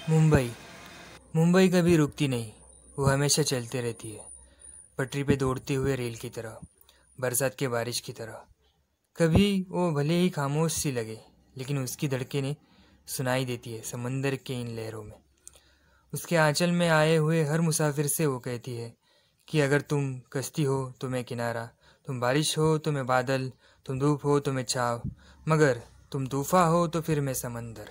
मुंबई मुंबई कभी रुकती नहीं। वो हमेशा चलती रहती है, पटरी पे दौड़ते हुए रेल की तरह, बरसात के बारिश की तरह। कभी वो भले ही खामोश सी लगे, लेकिन उसकी धड़कनें सुनाई देती है समंदर के इन लहरों में। उसके आंचल में आए हुए हर मुसाफिर से वो कहती है कि अगर तुम कश्ती हो तो मैं किनारा, तुम बारिश हो तो मैं बादल, तुम धूप हो तो मैं छाव, मगर तुम तूफान हो तो फिर मैं समंदर।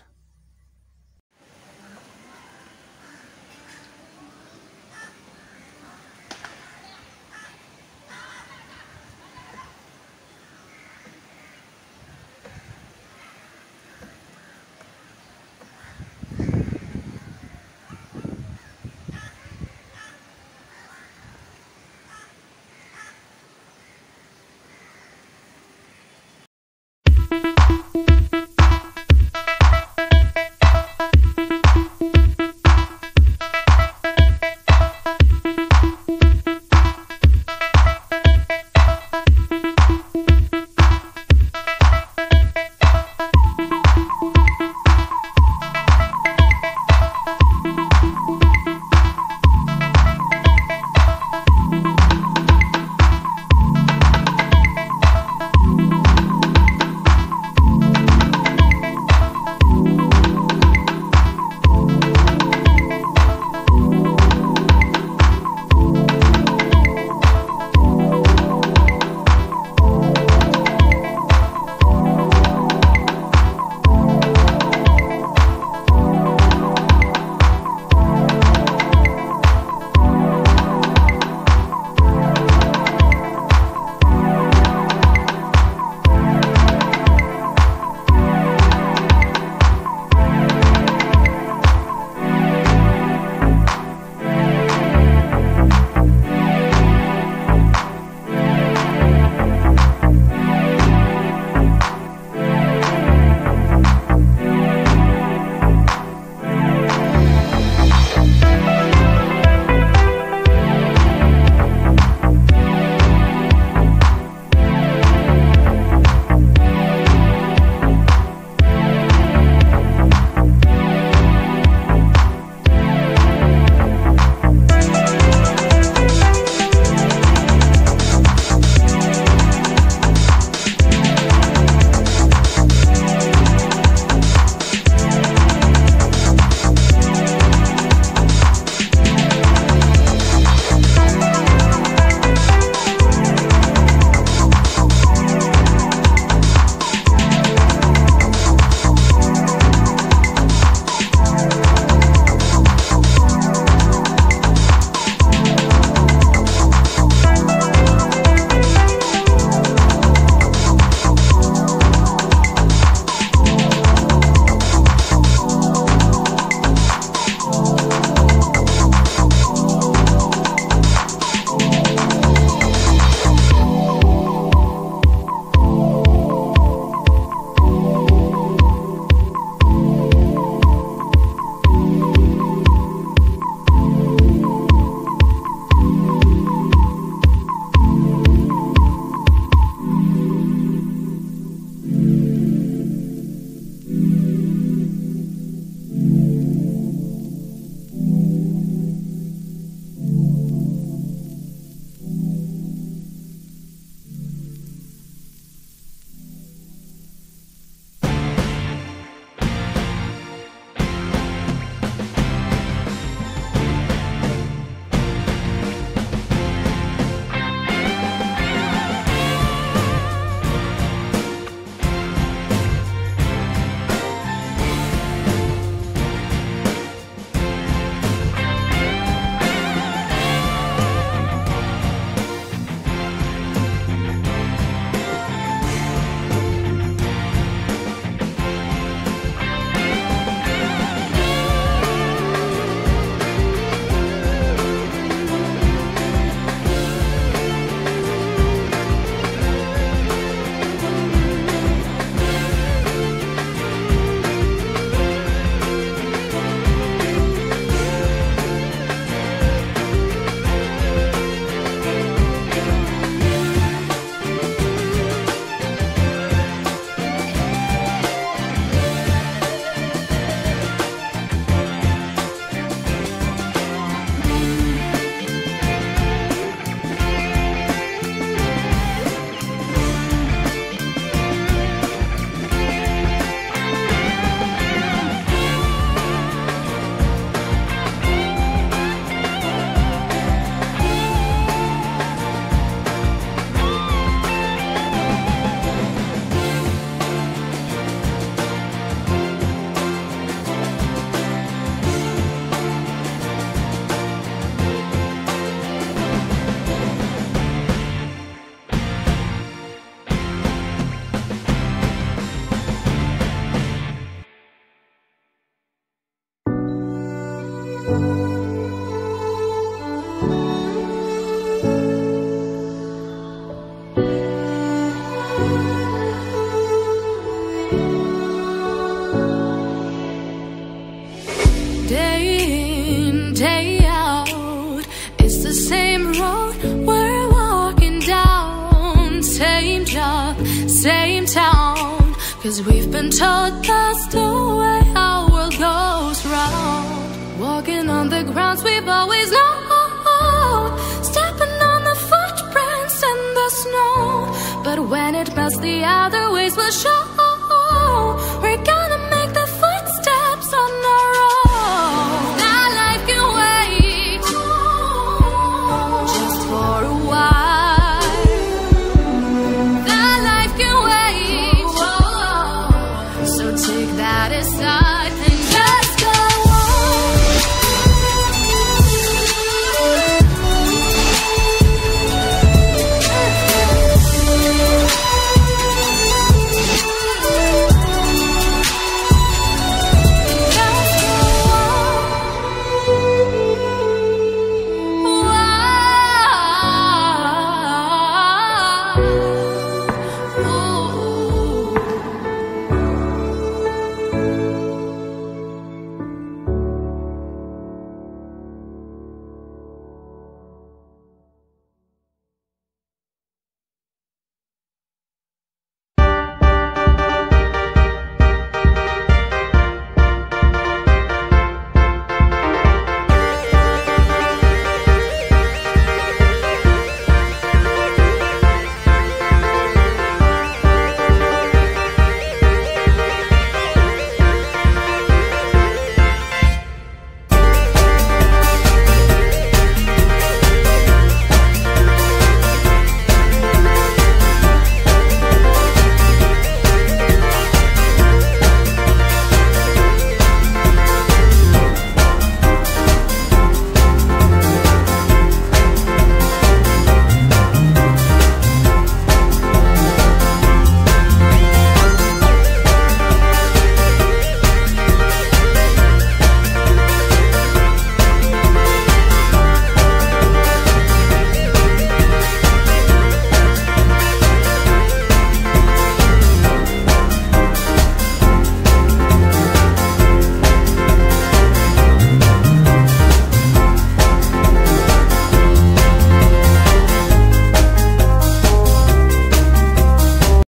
same road we're walking down, same job, same town. 'Cause we've been told that's the way our world goes round. Walking on the grounds we've always known, stepping on the footprints in the snow. But when it melts, the other ways will show. We're gonna make the footsteps on our own. That life can wait, just for a while. That life can wait, so take that aside.